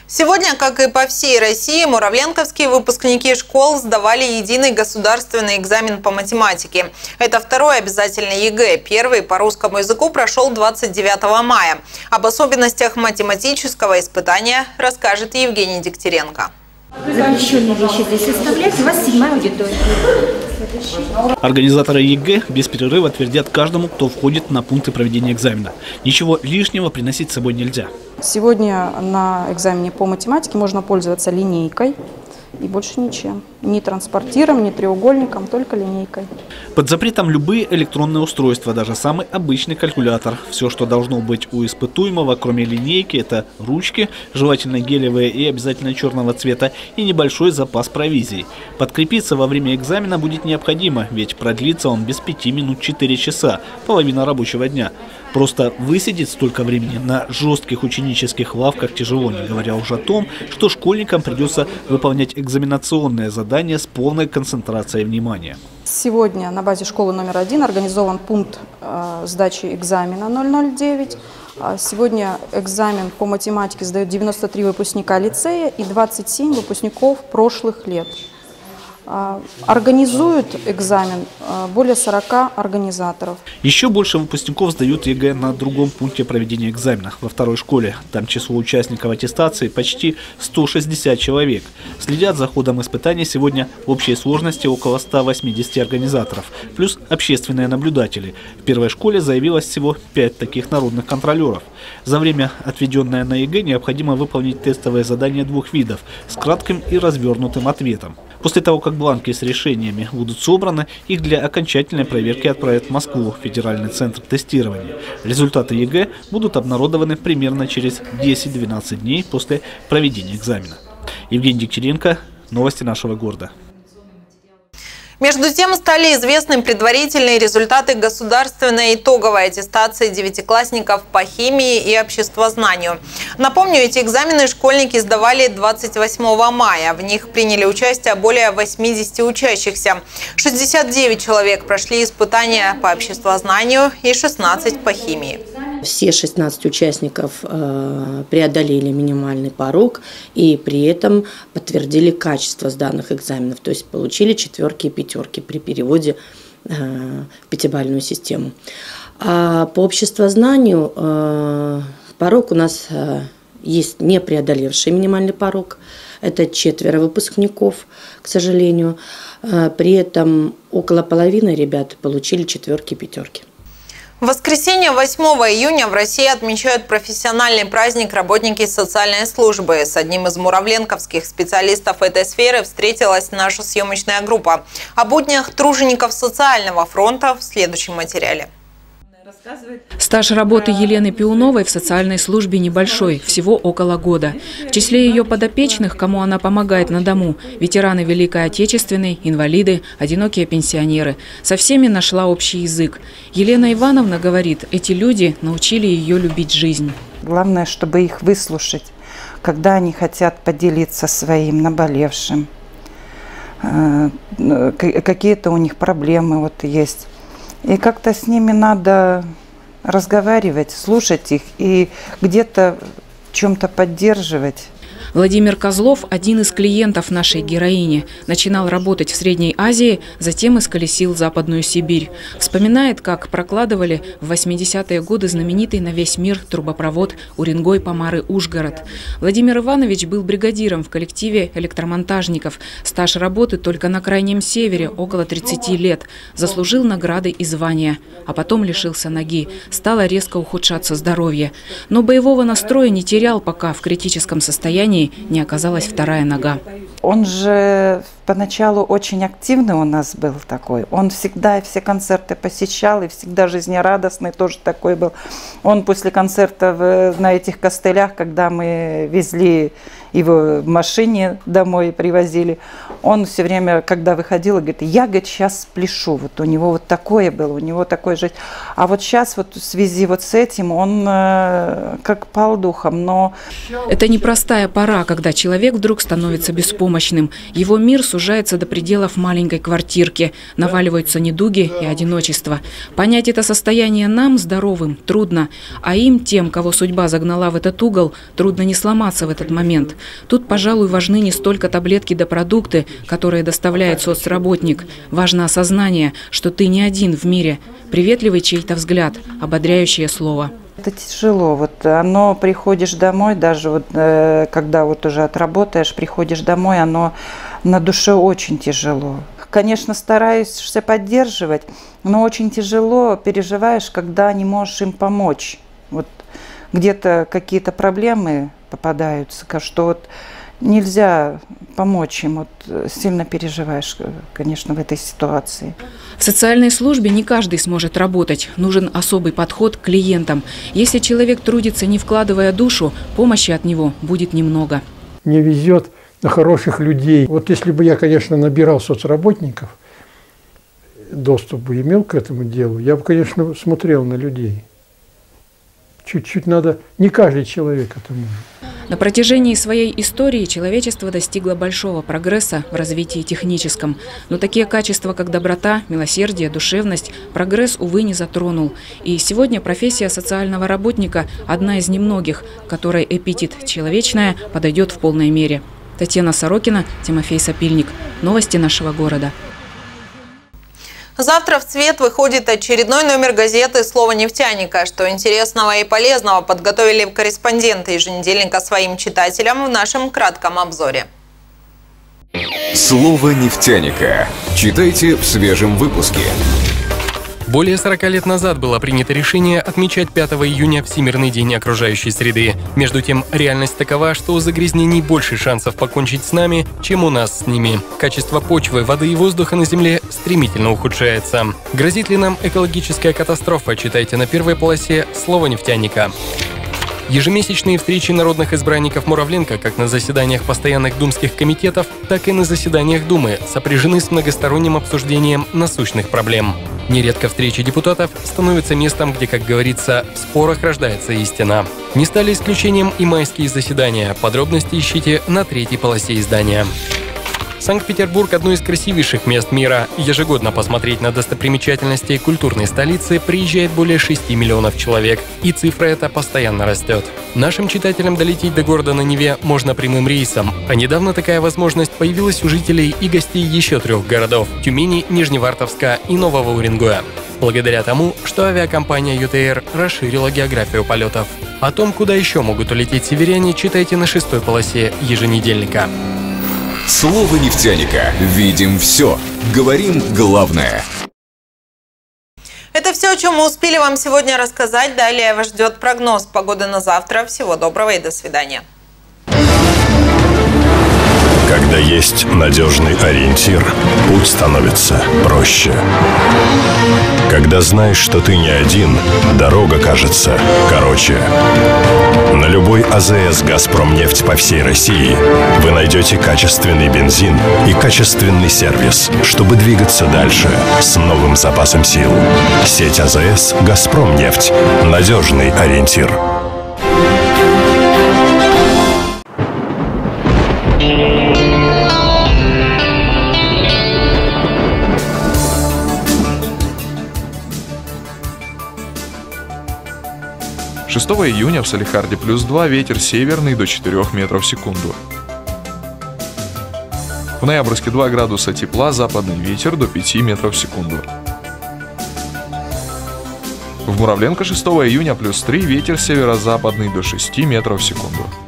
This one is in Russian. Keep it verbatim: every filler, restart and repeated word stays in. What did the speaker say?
Сегодня, как и по всей России, муравленковские выпускники школ сдавали единый государственный экзамен по математике. Это второй обязательный ЕГЭ. Первый по русскому языку прошел двадцать девятого мая. Об особенностях математического испытания расскажет Евгений Дегтяренко. Запрещенные вещи здесь оставлять. У вас седьмая аудитория. Организаторы ЕГЭ без перерыва твердят каждому, кто входит на пункты проведения экзамена. Ничего лишнего приносить с собой нельзя. Сегодня на экзамене по математике можно пользоваться линейкой и больше ничем. Ни транспортиром, ни треугольником, только линейкой. Под запретом любые электронные устройства, даже самый обычный калькулятор. Все, что должно быть у испытуемого, кроме линейки, это ручки, желательно гелевые и обязательно черного цвета, и небольшой запас провизии. Подкрепиться во время экзамена будет необходимо, ведь продлится он без пяти минут четыре часа, половина рабочего дня. Просто высидеть столько времени на жестких ученических лавках тяжело, не говоря уже о том, что школьникам придется выполнять экзаменационные задания с полной концентрацией внимания. Сегодня на базе школы номер один организован пункт э, сдачи экзамена ноль ноль девять. Сегодня экзамен по математике сдают девяносто три выпускника лицея и двадцать семь выпускников прошлых лет. Организуют экзамен более сорока организаторов. Еще больше выпускников сдают ЕГЭ на другом пункте проведения экзамена, во второй школе. Там число участников аттестации почти сто шестьдесят человек. Следят за ходом испытаний сегодня в общей сложности около ста восьмидесяти организаторов, плюс общественные наблюдатели. В первой школе заявилось всего пять таких народных контролеров. За время, отведенное на ЕГЭ, необходимо выполнить тестовые задания двух видов с кратким и развернутым ответом. После того, как бланки с решениями будут собраны, их для окончательной проверки отправят в Москву, в Федеральный центр тестирования. Результаты ЕГЭ будут обнародованы примерно через десять-двенадцать дней после проведения экзамена. Евгений Дегтяренко, новости нашего города. Между тем, стали известны предварительные результаты государственной итоговой аттестации девятиклассников по химии и обществознанию. Напомню, эти экзамены школьники сдавали двадцать восьмого мая. В них приняли участие более восьмидесяти учащихся. шестьдесят девять человек прошли испытания по обществознанию и шестнадцать по химии. Все шестнадцать участников э, преодолели минимальный порог и при этом подтвердили качество сданных экзаменов, то есть получили четверки и пятерки при переводе э, в пятибалльную систему. А по обществознанию э, порог у нас э, есть не преодолевший минимальный порог, это четверо выпускников, к сожалению. Э, при этом около половины ребят получили четверки и пятерки. В воскресенье восьмого июня в России отмечают профессиональный праздник работники социальной службы. С одним из муравленковских специалистов этой сферы встретилась наша съемочная группа. О буднях тружеников социального фронта в следующем материале. Стаж работы Елены Пиуновой в социальной службе небольшой, всего около года. В числе ее подопечных, кому она помогает на дому, ветераны Великой Отечественной, инвалиды, одинокие пенсионеры. Со всеми нашла общий язык. Елена Ивановна говорит, эти люди научили ее любить жизнь. Главное, чтобы их выслушать, когда они хотят поделиться своим наболевшим. Какие-то у них проблемы вот есть. И как-то с ними надо разговаривать, слушать их и где-то в чем-то поддерживать. Владимир Козлов – один из клиентов нашей героини. Начинал работать в Средней Азии, затем исколесил Западную Сибирь. Вспоминает, как прокладывали в восьмидесятые годы знаменитый на весь мир трубопровод Уренгой-Помары-Ужгород. Владимир Иванович был бригадиром в коллективе электромонтажников. Стаж работы только на Крайнем Севере – около тридцати лет. Заслужил награды и звания. А потом лишился ноги. Стало резко ухудшаться здоровье. Но боевого настроя не терял, пока в критическом состоянии не оказалась вторая нога. Он же поначалу очень активный у нас был такой. Он всегда все концерты посещал и всегда жизнерадостный тоже такой был. Он после концертов на этих костылях, когда мы везли его в машине домой, привозили, он все время, когда выходил, говорит, я, говорит, сейчас спляшу. Вот у него вот такое было, у него такое же. А вот сейчас вот в связи вот с этим он э, как пал духом, но... Это непростая пора, когда человек вдруг становится беспомощным. Его мир с сужается до пределов маленькой квартирки. Наваливаются недуги и одиночество. Понять это состояние нам, здоровым, трудно. А им, тем, кого судьба загнала в этот угол, трудно не сломаться в этот момент. Тут, пожалуй, важны не столько таблетки да продукты, которые доставляет соцработник. Важно осознание, что ты не один в мире. Приветливый чей-то взгляд, ободряющее слово. Это тяжело. Вот оно, приходишь домой, даже вот, э, когда вот уже отработаешь, приходишь домой, оно на душе очень тяжело. Конечно, стараешься поддерживать, но очень тяжело переживаешь, когда не можешь им помочь. Вот где-то какие-то проблемы попадаются, что вот нельзя помочь им, вот сильно переживаешь, конечно, в этой ситуации. В социальной службе не каждый сможет работать. Нужен особый подход к клиентам. Если человек трудится, не вкладывая душу, помощи от него будет немного. Не везет на хороших людей. Вот если бы я, конечно, набирал соцработников, доступ бы имел к этому делу, я бы, конечно, смотрел на людей. Чуть-чуть надо, не каждый человек это может. На протяжении своей истории человечество достигло большого прогресса в развитии техническом. Но такие качества, как доброта, милосердие, душевность, прогресс, увы, не затронул. И сегодня профессия социального работника – одна из немногих, которой эпитет «человечная» подойдет в полной мере. Татьяна Сорокина, Тимофей Сапильник. Новости нашего города. Завтра в цвет выходит очередной номер газеты «Слово нефтяника». Что интересного и полезного подготовили корреспонденты еженедельника своим читателям в нашем кратком обзоре. Слово нефтяника. Читайте в свежем выпуске. Более сорока лет назад было принято решение отмечать пятого июня Всемирный день окружающей среды. Между тем, реальность такова, что у загрязнений больше шансов покончить с нами, чем у нас с ними. Качество почвы, воды и воздуха на Земле стремительно ухудшается. Грозит ли нам экологическая катастрофа? Читайте на первой полосе «Слово нефтяника». Ежемесячные встречи народных избранников Муравленко как на заседаниях постоянных думских комитетов, так и на заседаниях Думы сопряжены с многосторонним обсуждением насущных проблем. Нередко встречи депутатов становятся местом, где, как говорится, в спорах рождается истина. Не стали исключением и майские заседания. Подробности ищите на третьей полосе издания. Санкт-Петербург – одно из красивейших мест мира. Ежегодно посмотреть на достопримечательности культурной столицы приезжает более шести миллионов человек. И цифра эта постоянно растет. Нашим читателям долететь до города на Неве можно прямым рейсом. А недавно такая возможность появилась у жителей и гостей еще трех городов – Тюмени, Нижневартовска и Нового Уренгоя. Благодаря тому, что авиакомпания ю тэ эр расширила географию полетов. О том, куда еще могут улететь северяне, читайте на шестой полосе еженедельника. Слово нефтяника. Видим все. Говорим главное. Это все, о чем мы успели вам сегодня рассказать. Далее вас ждет прогноз погоды на завтра. Всего доброго и до свидания. Когда есть надежный ориентир, путь становится проще. Когда знаешь, что ты не один, дорога кажется короче. На любой а зэ эс «Газпромнефть» по всей России вы найдете качественный бензин и качественный сервис, чтобы двигаться дальше с новым запасом сил. Сеть а зэ эс «Газпромнефть» – надежный ориентир. шестого июня в Салехарде плюс два, ветер северный до четырёх метров в секунду. В Ноябрьске два градуса тепла, западный ветер до пяти метров в секунду. В Муравленко шестого июня плюс три, ветер северо-западный до шести метров в секунду.